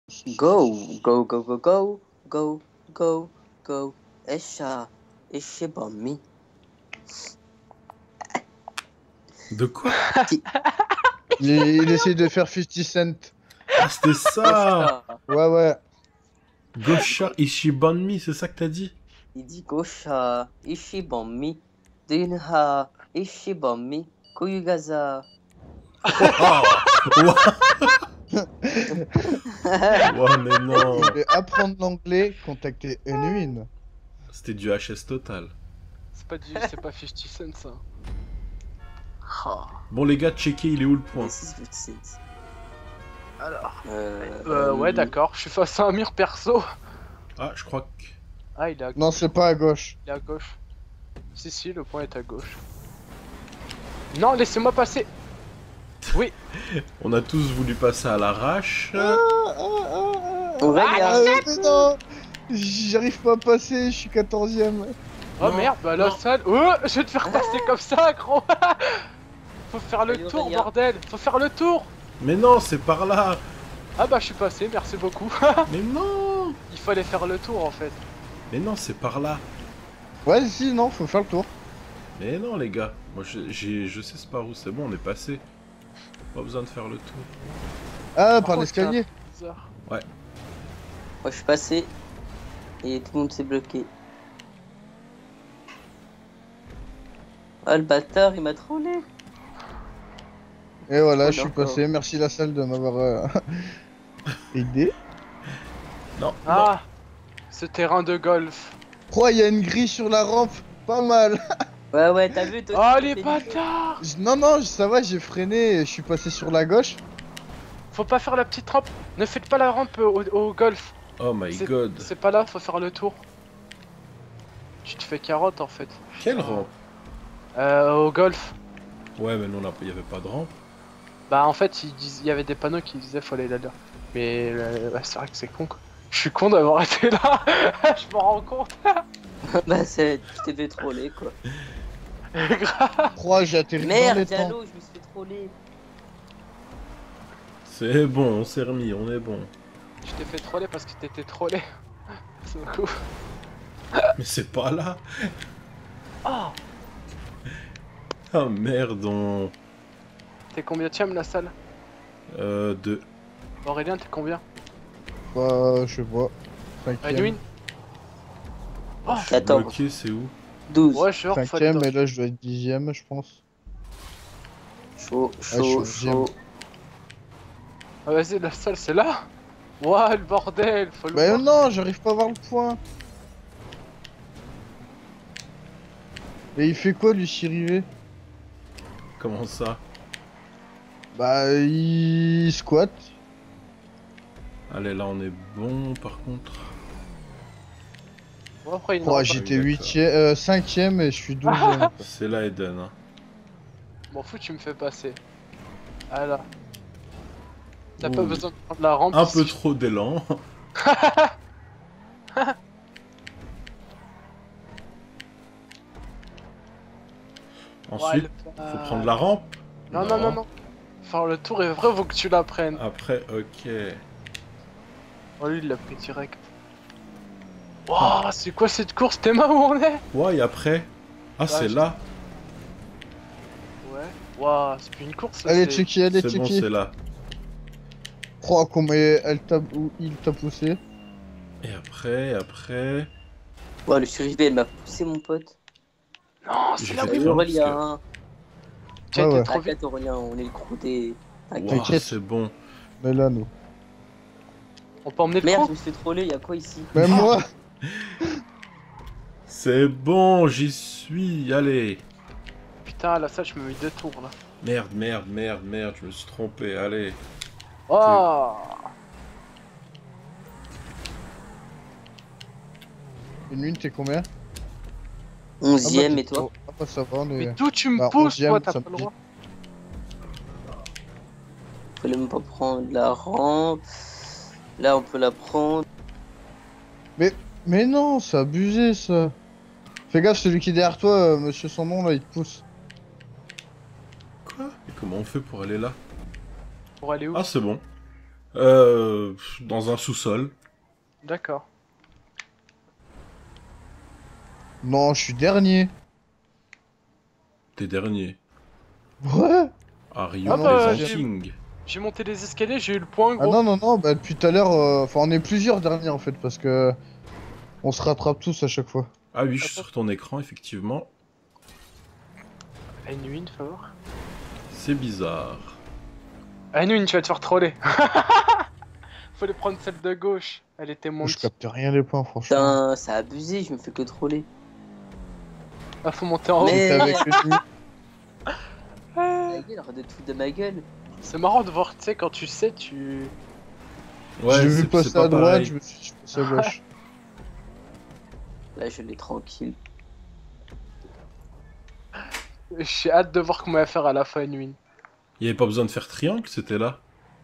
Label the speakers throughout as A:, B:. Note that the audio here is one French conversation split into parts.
A: Go, go, go, go, go, go, go, go, Esha, Eshibami.
B: De quoi?
C: Il essaye de faire 50 Cent.
B: Ah, c'était ça!
C: Ouais, ouais.
B: Gosha Ishibanmi, c'est ça que t'as dit?
A: Il dit Gosha, Ishibami, Dunha, Ishibami, Koyugaza.
B: Wow! Wow, mais non!
C: Il veut apprendre l'anglais, contacter Unwin.
B: C'était du HS total.
D: C'est pas 50 Cent ça.
B: Bon, les gars, checkez, il est où le point?
D: Alors.
A: Euh,
D: Ouais, d'accord, je suis face à un mur perso.
B: Ah, je crois que...
D: Ah, il est à gauche.
C: Non, c'est pas à gauche.
D: Il est à gauche. Si, le point est à gauche. Non, laissez-moi passer. Oui.
B: On a tous voulu passer à l'arrache.
A: Aurélien.
C: Mais non, j'arrive pas à passer, je suis 14ème.
D: Oh
B: Non,
D: merde, bah la
B: non.
D: salle. Oh, je vais te faire passer comme ça, gros. Faut faire le
A: Allez,
D: tour,
A: Aurélien.
D: bordel. Faut faire le tour.
B: Mais non, c'est par là!
D: Ah bah je suis passé, merci beaucoup.
B: Mais non!
D: Il fallait faire le tour en fait.
B: Mais non, c'est par là!
C: Ouais, si, non, faut faire le tour.
B: Mais non, les gars, moi je sais c'est par où, c'est bon, on est passé. Pas besoin de faire le tour.
C: Ah, par
D: contre,
C: l'escalier.
D: c'est bizarre.
A: Moi, je suis passé. Et tout le monde s'est bloqué. Ah, le bâtard, il m'a trollé.
C: Et voilà,
A: Oh,
C: je suis
A: d'accord.
C: passé. Merci la salle de m'avoir aidé.
B: Non, non.
D: Ah, ce terrain de golf.
C: Oh, il y a une grille sur la rampe. Pas mal.
A: Ouais, ouais, t'as vu, toi
D: Oh
A: tu
D: les
A: t'es
D: bâtards.
C: Non, ça va, j'ai freiné. Je suis passé sur la gauche.
D: Faut pas faire la petite rampe. Ne faites pas la rampe au golf.
B: Oh my
D: C'est-
B: god.
D: C'est pas là, faut faire le tour. Tu te fais carotte en fait.
B: Quelle rampe?
D: Au golf.
B: Ouais, mais non, là, il y avait pas de rampe.
D: Bah en fait, il y avait des panneaux qui disaient faut aller là-dedans. Mais ouais, c'est vrai que c'est con quoi. Je suis con d'avoir été là. Je m'en rends compte.
A: Bah, tu t'es fait troller, quoi.
D: Grave.
C: Oh, j'ai atterri dans les
A: Merde,
C: temps.
A: Diallo, je me suis fait troller.
B: C'est bon, on s'est remis, on est bon.
D: Je t'ai fait troller parce que t'étais trollé. C'est cool.
B: Mais c'est pas là.
D: Oh.
B: Ah merde, on...
D: T'es combien de la salle?
B: 2.
D: Aurélien, t'es combien?
C: Bah, je sais pas. 5ème.
D: Edwin? Oh,
B: Je suis
A: 14.
B: bloqué, c'est où?
A: 12.
D: ouais, genre, faut
C: 5ème,
D: être
C: et là, je dois être 10ème, je pense.
A: Chaud,
C: Ah, je
A: chaud,
C: suis
A: chaud.
D: Ah, vas-y, la salle, c'est là. Ouah, le bordel, faut le
C: Bah,
D: voir.
C: non, j'arrive pas à voir le point. Et il fait quoi, lui, Chirivé?
B: Comment ça?
C: Bah, il squatte.
B: Allez, là, on est bon, par contre.
D: Bon, après, il
C: Oh,
D: n'aura
C: j'étais
B: d'accord.
C: 5ème et je suis 12ème.
B: C'est là, Eden. Hein.
D: M'en fous, tu me fais passer. Ah là. T'as pas
B: Ouh.
D: besoin de prendre la rampe.
B: Un
D: ici.
B: peu trop d'élan. Ensuite,
D: Ouais,
B: faut prendre la rampe.
D: Non. Faire le tour est vrai, faut que tu la prennes.
B: Après, ok.
D: Oh, lui, il l'a pris direct. Wouah, c'est quoi cette course? T'es là où on est?
B: Ouais, et après? Ah, c'est
D: je-
B: là.
D: Ouais. Wouah, c'est plus une course là.
C: Allez,
D: c'est-
C: Chucky, allez,
B: C'est bon,
C: Chucky.
B: c'est là.
C: Oh, comment elle t'a... ou il t'a poussé.
B: Et après...
A: Ouais, le survivant, elle m'a poussé, mon pote.
D: Non, c'est
B: J'ai
D: là
B: fait
D: où il
B: peur.
A: Aurélien.
D: Tu as
C: Ouais,
D: été
C: ouais.
D: trop vite.
A: T'inquiète, Aurélien, on est le crew des.
B: Wow,
C: T'inquiète.
B: c'est bon.
C: Mais là, nous.
D: On peut emmener le
A: Merde, je
D: con?
A: me suis fait troller, y'a quoi ici?
C: Même moi.
B: C'est bon, j'y suis. Allez.
D: Putain, à la salle, je me mets 2 tours là.
B: Merde, je me suis trompé. Allez.
D: Oh.
C: Une, t'es combien?
A: 11ème,
C: bah,
A: et toi?
C: Ah bah ça va, on est...
D: Mais d'où tu me
C: Bah,
D: pousses,
C: 11e,
D: toi? T'as
C: ça
D: pas
C: me
D: le
C: dit.
D: droit.
A: Fallait même pas prendre la rampe. Là, on peut la prendre.
C: Mais non, c'est abusé, ça. Fais gaffe, celui qui est derrière toi, monsieur son nom, là, il te pousse.
B: Quoi? Et comment on fait pour aller là?
D: Pour aller où?
B: Ah, c'est bon. Dans un sous-sol.
D: D'accord.
C: Non, je suis dernier.
B: T'es dernier.
C: Ouais.
B: Are you
C: Ah non,
B: presenting?
D: J'ai monté les escaliers, j'ai eu le point,
C: Ah
D: gros.
C: non, non, non, bah depuis tout à l'heure, enfin on est plusieurs derniers en fait, parce que on se rattrape tous à chaque fois.
B: Ah oui, je suis sur ton écran, effectivement.
D: Anouine, fais voir.
B: C'est bizarre.
D: Anouine, tu vas te faire troller. Fallait prendre celle de gauche. Elle était mon
C: Je
D: petit.
C: capte rien les points, franchement.
A: Putain, ça a abusé, je me fais que troller.
D: Ah, faut monter en haut.
A: Mais-
C: T'es avec le nuit.
A: Ta gueule, arrête de te foutre de ma gueule.
D: C'est marrant de voir, tu sais, quand tu sais, tu.
B: Ouais,
C: J'ai vu
B: c'est
C: passer
B: pas
C: à droite,
B: pareil.
C: je me suis dit, je passe à gauche.
A: Là, je l'ai tranquille.
D: J'ai hâte de voir comment elle va faire à la fin, Anouine.
B: Il y avait pas besoin de faire triangle, c'était là.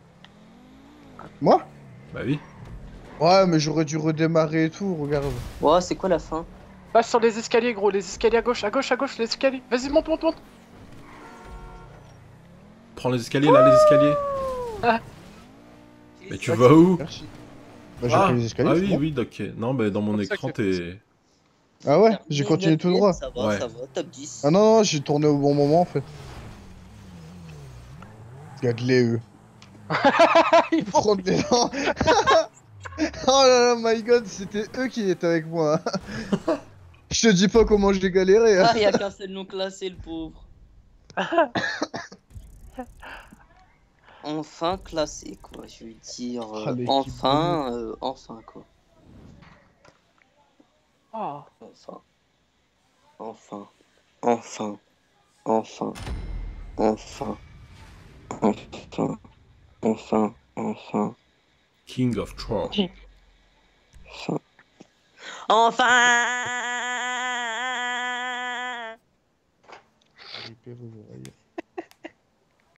C: Moi?
B: Bah oui.
C: Ouais, mais j'aurais dû redémarrer et tout, regarde.
A: Ouais, c'est quoi la fin?
D: Passe sur les escaliers, gros, les escaliers à gauche, les escaliers. Vas-y, monte, monte, monte.
B: Prends les escaliers, là, les escaliers. Mais tu vas où?
C: Merci. Bah j'ai pris les escaliers,
B: ah
C: c'est
B: oui,
C: bon.
B: oui, ok. Non, mais dans mon
D: C'est ça
B: écran,
D: que c'est
B: t'es...
C: Ah ouais, j'ai continué tout droit.
A: Ça
B: Ouais.
A: ça va, top 10.
C: Ah non, non, j'ai tourné au bon moment en fait. Regarde-les eux. Ils prennent des dents. Oh là là, my god, c'était eux qui étaient avec moi. Je te dis pas comment j'ai galéré. Hein.
A: Ah, y'a qu'un seul nom classé, le pauvre. Enfin classé, quoi. Je veux dire,
C: Ah, l'équipe
A: enfin, quoi.
D: Oh.
A: Enfin, enfin, enfin, enfin, enfin, enfin, enfin,
B: King of Troll.
A: enfin. Enfin!
C: Hyper ouvrier.